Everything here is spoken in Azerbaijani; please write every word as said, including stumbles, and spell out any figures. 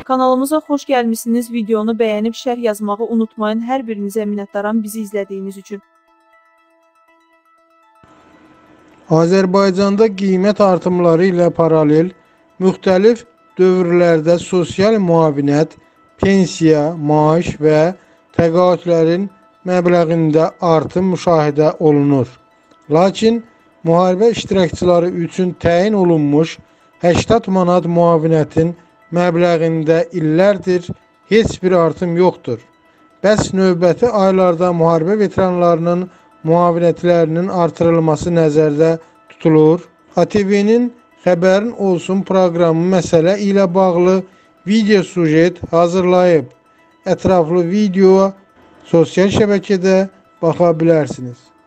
Kanalımıza xoş gəlmişsiniz. Videonu bəyənib şərh yazmağı unutmayın. Hər birinizə minnətdaram bizi izlədiyiniz üçün. Azərbaycanda qiymət artımları ilə paralel müxtəlif dövrlərdə sosial müavinət, pensiya, maaş və təqaüdlərin məbləğində artım müşahidə olunur. Lakin müharibə iştirakçıları üçün təyin olunmuş səksən manat müavinətin məbləğində illərdir heç bir artım yoxdur. Bəs növbəti aylarda müharibə veteranlarının müavinətlərinin artırılması nəzərdə tutulur. A T V-nin Xəbərin Olsun proqramı məsələ ilə bağlı video sujet hazırlayıb. Ətraflı videoya sosial şəbəkədə baxa bilərsiniz.